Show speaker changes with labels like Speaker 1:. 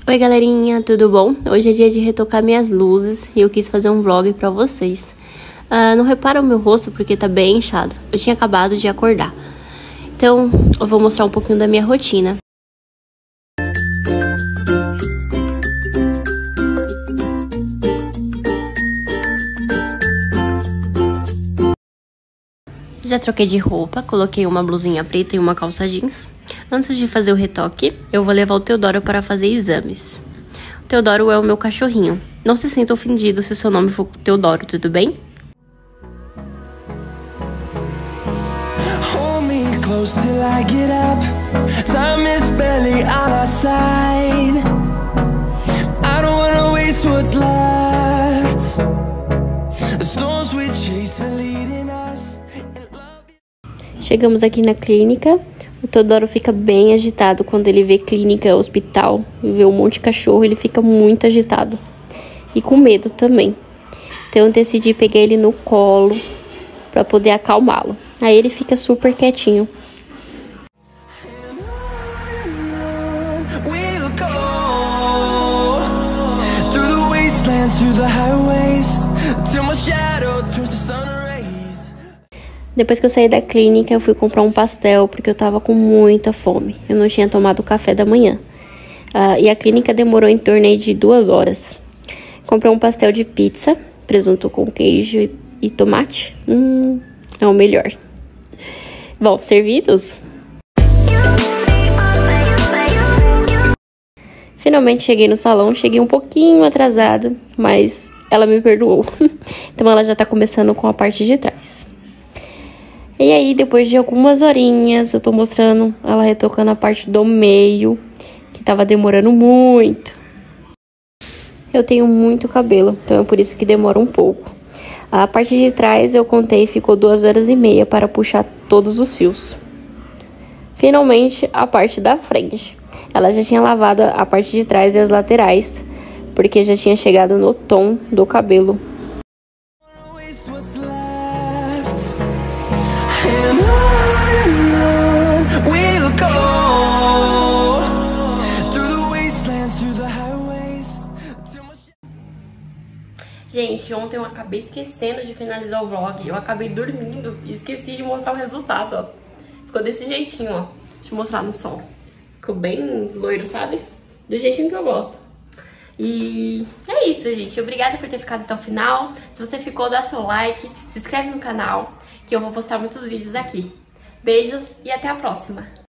Speaker 1: Oi galerinha, tudo bom? Hoje é dia de retocar minhas luzes e eu quis fazer um vlog pra vocês. Não repara o meu rosto porque tá bem inchado, eu tinha acabado de acordar. Então eu vou mostrar um pouquinho da minha rotina. Já troquei de roupa, coloquei uma blusinha preta e uma calça jeans. Antes de fazer o retoque, eu vou levar o Teodoro para fazer exames. O Teodoro é o meu cachorrinho. Não se sinta ofendido se o seu nome for Teodoro, tudo bem?
Speaker 2: Hold me close till I get up. Time is barely on our side. I don't wanna waste what's left. The storms we chase are leading us.
Speaker 1: Chegamos aqui na clínica. O Teodoro fica bem agitado quando ele vê clínica, hospital, vê um monte de cachorro, ele fica muito agitado. E com medo também. Então eu decidi pegar ele no colo para poder acalmá-lo. Aí ele fica super quietinho.
Speaker 2: We'll go through the wastelands, through the highways, till my shadow turns to sun rays.
Speaker 1: Depois que eu saí da clínica, eu fui comprar um pastel, porque eu tava com muita fome. Eu não tinha tomado café da manhã. E a clínica demorou em torno de 2 horas. Comprei um pastel de pizza, presunto com queijo e tomate. É o melhor. Bom, servidos? Finalmente cheguei no salão, cheguei um pouquinho atrasada, mas ela me perdoou. Então ela já tá começando com a parte de trás. E aí, depois de algumas horinhas, eu tô mostrando ela retocando a parte do meio, que tava demorando muito. Eu tenho muito cabelo, então é por isso que demora um pouco. A parte de trás, eu contei, ficou 2 horas e meia para puxar todos os fios. Finalmente, a parte da frente. Ela já tinha lavado a parte de trás e as laterais, porque já tinha chegado no tom do cabelo.
Speaker 2: We'll go through the wastelands, through the highways.
Speaker 1: Gente, ontem eu acabei esquecendo de finalizar o vlog. Eu acabei dormindo e esqueci de mostrar o resultado, ó. Ficou desse jeitinho, ó. Deixa eu mostrar no sol. Ficou bem loiro, sabe? Do jeitinho que eu gosto. E é isso, gente. Obrigada por ter ficado até o final. Se você ficou, dá seu like, se inscreve no canal, que eu vou postar muitos vídeos aqui. Beijos e até a próxima!